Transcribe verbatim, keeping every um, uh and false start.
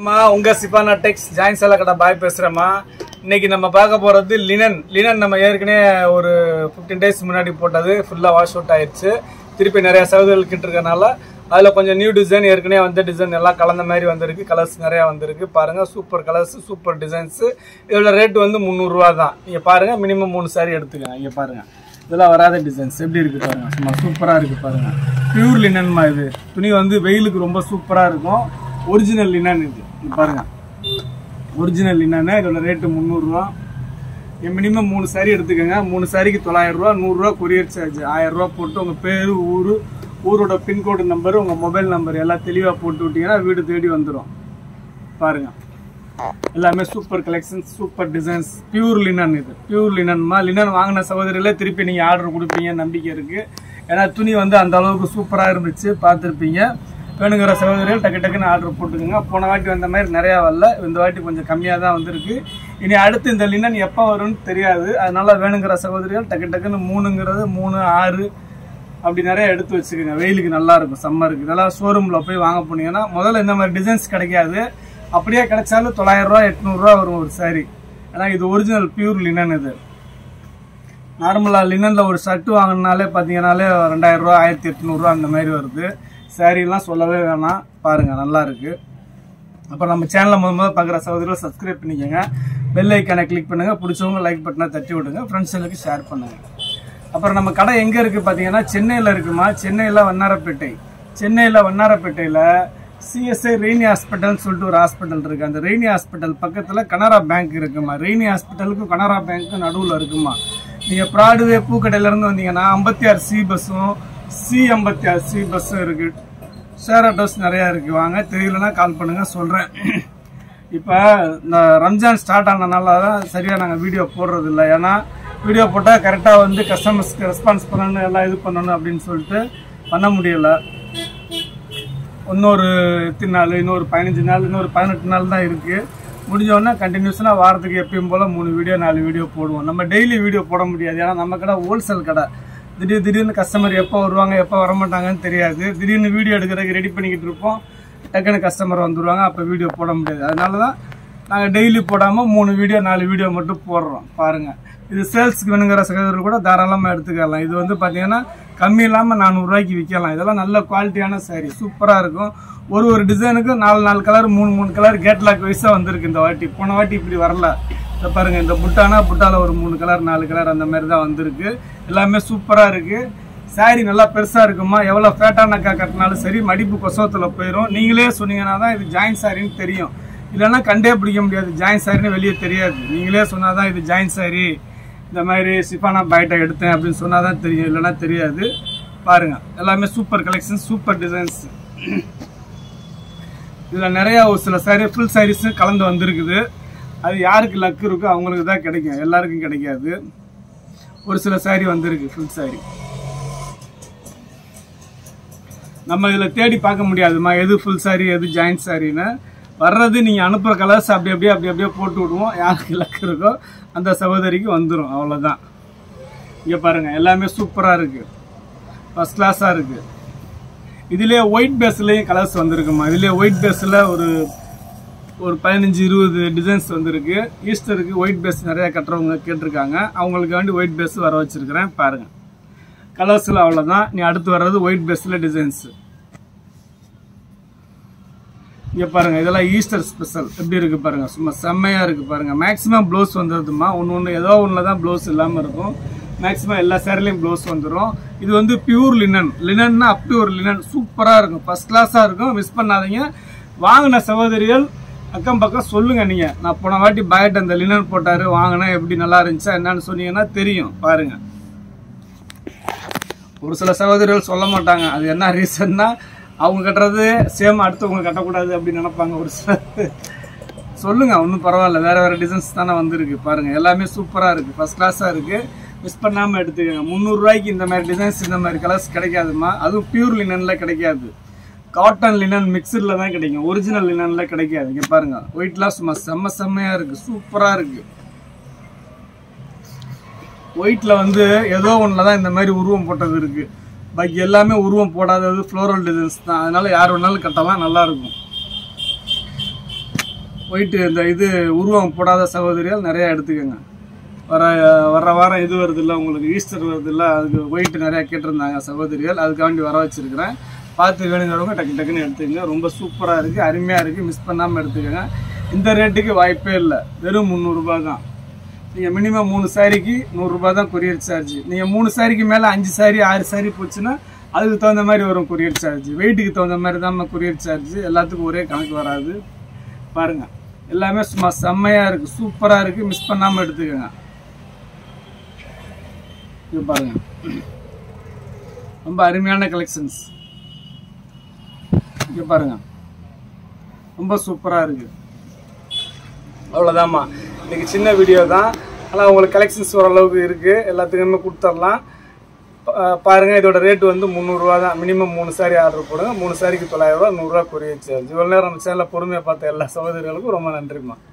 உங்க சிபானா டெக்ஸ் ஜாயின் சேல கடை பாய் பேசுறேம்மா. இன்னைக்கு நம்ம பார்க்க போறது லினன். லினன் நம்ம ஏற்கனவே ஒரு ஃபிஃப்டீன் டேஸ் முன்னாடி போட்டது ஃபுல்லா வாஷ் அவுட் ஆயிடுச்சு. திருப்பி நிறைய சகோதரர்கள் கிட்ட இருக்கனால அதுல கொஞ்சம் நியூ டிசைன், ஏற்கனவே வந்த டிசைன் எல்லாம் கலந்த மாதிரி வந்திருக்கு. கலர்ஸ் நிறைய வந்திருக்கு. பாருங்க, சூப்பர் கலர்ஸ், சூப்பர் டிசைன்ஸ். இதோட ரேட் வந்து முந்நூறு ரூபா தான். நீங்க பாருங்க, மினிமம் மூணு சாரி எடுத்துக்கங்க. இங்க பாருங்க, இதெல்லாம் வராத டிசைன்ஸ் எப்படி இருக்கு பாருங்க. சும்மா சூப்பரா இருக்கு பாருங்க. பியூர் லினன்மா இது. துணி வந்து வெயிலுக்கு ரொம்ப சூப்பரா இருக்கும். ஒரிஜினல் லினன் இது பாருங்க, ஒரிஜினல் லினன். இதோட ரேட்டு முந்நூறுரூவா. மினிமம் மூணு சாரி எடுத்துக்கோங்க. மூணு சாரிக்கு தொள்ளாயிரம் ரூபா, நூறுரூவா கொரியர் சார்ஜ். ஆயிரம் ரூபா போட்டு உங்கள் பேர், ஊர், ஊரோட பின்கோடு நம்பரு, உங்கள் மொபைல் நம்பர் எல்லாம் தெளிவாக போட்டு விட்டீங்கன்னா வீடு தேடி வந்துடும். பாருங்க, எல்லாமே super collections, super designs. Pure linen இது, பியூர் லினன்மா. லினன் வாங்கின சகோதரிகளே திருப்பி நீங்கள் ஆர்டர் கொடுப்பீங்க நம்பிக்கை இருக்குது. ஏன்னா துணி வந்து அந்த அளவுக்கு சூப்பராக இருந்துச்சு, பார்த்துருப்பீங்க. வேணுங்கிற சகோதரிகள் டக்கு டக்குன்னு ஆர்டர் போட்டுக்கோங்க. போன வாட்டி வந்த மாதிரி நிறையா வரல, இந்த வாட்டி கொஞ்சம் கம்மியாக தான் வந்திருக்கு. இனி அடுத்து இந்த லினன் எப்போ வரும்னு தெரியாது. அதனால வேணுங்கிற சகோதரிகள் டக்கு டக்குன்னு மூணுங்கிறது மூணு ஆறு அப்படி நிறைய எடுத்து வச்சுக்கோங்க. வெயிலுக்கு நல்லா இருக்கும், சம்மருக்கு. இதெல்லாம் ஷோரூமில் போய் வாங்க போனீங்கன்னா முதல்ல இந்த மாதிரி டிசைன்ஸ் கிடைக்காது. அப்படியே கிடைச்சாலும் தொள்ளாயிரம் ரூபா எட்நூறுரூவா வரும் ஒரு சாரி. ஏன்னா இது ஒரிஜினல் பியூர் லினன். இது நார்மலாக லினனில் ஒரு ஷர்ட் வாங்கினாலே பார்த்தீங்கன்னாலே ரெண்டாயிரம் ரூபா, ஆயிரத்தி எட்நூறுரூவா அந்த மாதிரி வருது. சாரீலாம் சொல்லவே வேணாம். பாருங்கள், நல்லா இருக்குது. அப்புறம் நம்ம சேனலை முதல் முதல் பார்க்குற சகோதரிகள் சப்ஸ்கிரைப் பண்ணிக்கோங்க. பெல் ஐக்கானை கிளிக் பண்ணுங்கள். பிடிச்சவங்க லைக் பட்டனை தட்டி விடுங்க. ஃப்ரெண்ட்ஸுங்களுக்கு ஷேர் பண்ணுங்கள். அப்புறம் நம்ம கடை எங்கே இருக்குது பார்த்தீங்கன்னா சென்னையில் இருக்குமா. சென்னையில் வண்ணாரப்பேட்டை. சென்னையில் வண்ணாரப்பேட்டையில் சிஎஸ்ஐ ரெய்னி ஹாஸ்பிட்டல்னு சொல்லிட்டு ஒரு ஹாஸ்பிட்டல் இருக்குது. அந்த ரெய்னி ஹாஸ்பிட்டல் பக்கத்தில் கனரா பேங்க் இருக்குமா. ரெய்னி ஹாஸ்பிட்டலுக்கும் கனரா பேங்க்கும் நடுவில் இருக்குமா. நீங்கள் ப்ராடுவே பூக்கடையிலேருந்து வந்தீங்கன்னா ஐம்பத்தி ஆறு சி பஸ்ஸும் சி ஐம்பத்தி ஆறு சி பஸ்ஸும் இருக்குது. ஷேர் ஆட்டோஸ் நிறையா இருக்குது. வாங்க, தெரியலன்னா கால் பண்ணுங்கள், சொல்கிறேன். இப்போ இந்த ரம்ஜான் ஸ்டார்ட் ஆனதுனால தான் சரியாக நாங்கள் வீடியோ போடுறது இல்லை. ஏன்னா வீடியோ போட்டால் கரெக்டாக வந்து கஸ்டமர்ஸ்க்கு ரெஸ்பான்ஸ் பண்ணணும், எல்லாம் இது பண்ணணும் அப்படின்னு சொல்லிட்டு பண்ண முடியலை. இன்னொரு எத்தனை நாள், இன்னொரு பதினஞ்சு நாள், இன்னொரு பதினெட்டு நாள் தான் இருக்குது. முடிஞ்சோடனே கண்டினியூஸாக வாரத்துக்கு எப்பயும் போல் மூணு வீடியோ நாலு வீடியோ போடுவோம். நம்ம டெய்லி வீடியோ போட முடியாது. ஏன்னா நம்ம கடை ஹோல்சேல் கடை. திடீர் திடீர்னு கஸ்டமர் எப்போ வருவாங்க எப்போ வரமாட்டாங்கன்னு தெரியாது. திடீர்னு வீடியோ எடுக்கிறதுக்கு ரெடி பண்ணிக்கிட்டு இருப்போம், டக்குன்னு கஸ்டமர் வந்துடுவாங்க, அப்போ வீடியோ போட முடியாது. அதனால தான் நாங்கள் டெய்லி போடாமல் மூணு வீடியோ நாலு வீடியோ மட்டும் போடுறோம். பாருங்கள், இது சேல்ஸுக்கு வேணுங்கிற சகோதரர்கள் கூட தாராளமாக எடுத்துக்கலாம். இது வந்து பார்த்தீங்கன்னா கம்மி இல்லாமல் நானூறுரூவாய்க்கு விற்கலாம். இதெல்லாம் நல்ல குவாலிட்டியான சாரீ, சூப்பராக இருக்கும். ஒரு ஒரு டிசைனுக்கு நாலு நாலு கலர், மூணு மூணு கலர் கேட்லாக் வைஸாக வந்திருக்கு இந்த வாட்டி. போன வாட்டி இப்படி வரல. இதை பாருங்க, இந்த புட்டானா புட்டால ஒரு மூணு கலர் நாலு கலர் அந்த மாதிரி தான் வந்திருக்கு. எல்லாமே சூப்பராக இருக்கு. சாரி நல்லா பெருசாக இருக்குமா. எவ்வளோ ஃபேட்டான அக்கா கட்டினாலும் சரி மடிப்பு கொசவத்தில் போயிடும். நீங்களே சொன்னீங்கன்னா தான் இது ஜாயின் சாரின்னு தெரியும். இல்லைன்னா கண்டே பிடிக்க முடியாது. ஜாயின் சாரின்னு வெளியே தெரியாது. நீங்களே சொன்னால் தான் இது ஜாயின் சாரி, இந்த மாதிரி சிஃபானா பைட்டை எடுத்தேன் அப்படின்னு சொன்னால் தான் தெரியும், இல்லைன்னா தெரியாது. பாருங்க, எல்லாமே சூப்பர் கலெக்ஷன், சூப்பர் டிசைன்ஸ். இதில் நிறையா ஒரு சில சாரி ஃபுல் சாரீஸு கலந்து வந்திருக்குது. அது யாருக்கு லக்கு இருக்கோ அவங்களுக்கு தான் கிடைக்கும், எல்லாருக்கும் கிடைக்காது. ஒரு சில சாரி வந்திருக்கு ஃபுல் சாரி. நம்ம இதில் தேடி பார்க்க முடியாதுமா எது ஃபுல் சாரி எது ஜாயிண்ட் சாரின்னு. வர்றது நீங்கள் அனுப்புகிற கலர்ஸ் அப்படி அப்படியே அப்படி அப்படியே போட்டு விடுவோம். யாருக்கு லக்கு இருக்கோ அந்த சகோதரிக்கு வந்துடும், அவ்வளோதான். இங்கே பாருங்கள், எல்லாமே சூப்பராக இருக்குது, ஃபஸ்ட் கிளாஸாக இருக்குது. இதிலே ஒயிட் பேஸ்லேயும் கலர்ஸ் வந்திருக்குமா. இதிலே ஒயிட் பேஸில் ஒரு ஒரு பதினஞ்சு இருபது டிசைன்ஸ் வந்துருக்கு. ஈஸ்டருக்கு ஒயிட் பேஸ் நிறையா கட்டுறவங்க கேட்டிருக்காங்க. அவங்களுக்கு வேண்டி ஒயிட் பேஸ் வர வச்சுருக்கிறேன். பாருங்கள், கலர்ஸில் அவ்வளோதான். நீ அடுத்து வர்றது ஒயிட் பேஸில் டிசைன்ஸு. இங்கே பாருங்கள், இதெல்லாம் ஈஸ்டர் ஸ்பெஷல் எப்படி இருக்குது பாருங்கள். சும்மா செம்மையாக இருக்குது பாருங்கள். மேக்ஸிமம் ப்ளவுஸ் வந்துடுதுமா. ஒன்று ஒன்று ஏதோ ஒன்றில் தான் ப்ளவுஸ் இல்லாமல் இருக்கும். மேக்ஸிமம் எல்லா சேரீலையும் ப்ளவுஸ் வந்துடும். இது வந்து பியூர் லினன். லினன்னா அப்படி ஒரு லினன் சூப்பராக இருக்கும், ஃபஸ்ட் கிளாஸாக இருக்கும். மிஸ் பண்ணாதீங்க. வாங்கின சகோதரிகள் அக்கம் பக்கம் சொல்லுங்கள். நீங்கள் நான் போன வாட்டி பாய்ட்டு அந்த லினன் போட்டார், வாங்கினா எப்படி நல்லா இருந்துச்சா என்னன்னு சொன்னீங்கன்னா தெரியும். பாருங்கள், ஒரு சில சகோதரிகள் சொல்ல மாட்டாங்க. அது என்ன ரீசன்னா அவங்க கட்டுறது சேம் அடுத்தவங்க கட்டக்கூடாது அப்படின்னு நினைப்பாங்க. ஒரு சில சொல்லுங்கள், ஒன்றும் பரவாயில்ல. வேறு வேறு டிசைன்ஸ் தானே வந்திருக்கு. பாருங்கள், எல்லாமே சூப்பராக இருக்குது, ஃபஸ்ட் கிளாஸாக இருக்குது. மிஸ் பண்ணாமல் எடுத்துக்கோங்க. முந்நூறுரூவாய்க்கு இந்த மாதிரி டிசைன்ஸ் இந்த மாதிரி கலர்ஸ் கிடைக்காதுமா. அதுவும் பியூர் லினனில் கிடைக்காது. காட்டன் லினன் மிக்சரில் தான் கிடைக்கும், ஒரிஜினல் லினனில் கிடைக்காது. இங்கே பாருங்கள், ஒயிட்லாம் சும்மா செம்ம செம்மையாக இருக்குது, சூப்பராக இருக்குது. ஒயிட்டில் வந்து ஏதோ ஒன்றில் தான் இந்த மாதிரி உருவம் போட்டது இருக்குது. பாக்கி எல்லாமே உருவம் போடாதது ஃப்ளோரல் டிசைன்ஸ் தான். அதனால யார் வேணாலும் கட்டலாம், நல்லா இருக்கும். ஒயிட்டு இந்த இது உருவம் போடாத சகோதரிகள் நிறையா எடுத்துக்கோங்க. வர வர வாரம் இது வருது இல்லை உங்களுக்கு ஈஸ்டர் வருது இல்லை, அதுக்கு ஒயிட்டு நிறையா கேட்டிருந்தாங்க சகோதரிகள், அதுக்காண்டி வர வச்சுருக்கிறேன். பார்த்து வேணுங்கிறவங்க டக்கு டக்குன்னு எடுத்துக்கோங்க. ரொம்ப சூப்பராக இருக்குது, அருமையாக இருக்குது, மிஸ் பண்ணாமல் எடுத்துக்கோங்க. இந்த ரேட்டுக்கு வாய்ப்பே இல்லை, வெறும் முந்நூறுரூபா தான். நீங்கள் மினிமம் மூணு சாரிக்கு நூறுரூபா தான் கொரியர் சார்ஜ். நீங்கள் மூணு சாரிக்கு மேலே அஞ்சு சாரி ஆறு சாரி போச்சுன்னா அதுக்கு தகுந்த மாதிரி வரும் கொரியர் சார்ஜ். வெயிட்டுக்கு தகுந்த மாதிரி தான் கொரியர் சார்ஜ், எல்லாத்துக்கும் ஒரே கணக்கு வராது. பாருங்கள், எல்லாமே சும்மா செம்மையாக இருக்குது, சூப்பராக இருக்குது, மிஸ் பண்ணாமல் எடுத்துக்கோங்க. இது பாருங்கள், ரொம்ப அருமையான கலெக்ஷன்ஸ். இங்கே பாருங்கள், ரொம்ப சூப்பராக இருக்குது. அவ்வளோதாம்மா, இன்றைக்கி சின்ன வீடியோ தான், ஆனால் உங்களுக்கு கலெக்ஷன்ஸ் ஓரளவுக்கு இருக்குது, எல்லாத்துக்குமே கொடுத்துடலாம். பாருங்கள், இதோட ரேட்டு வந்து முந்நூறுரூவா தான். மினிமம் மூணு சாரி ஆர்டர் போடுங்க. மூணு சாரிக்கு தொள்ளாயிரரூவா, நூறுரூவா கொரியர் சார்ஜ். இவ்வளோ நேரம் நம்ம சேனலில் பொறுமையாக பார்த்த எல்லா சகோதரிகளுக்கும் ரொம்ப நன்றிம்மா.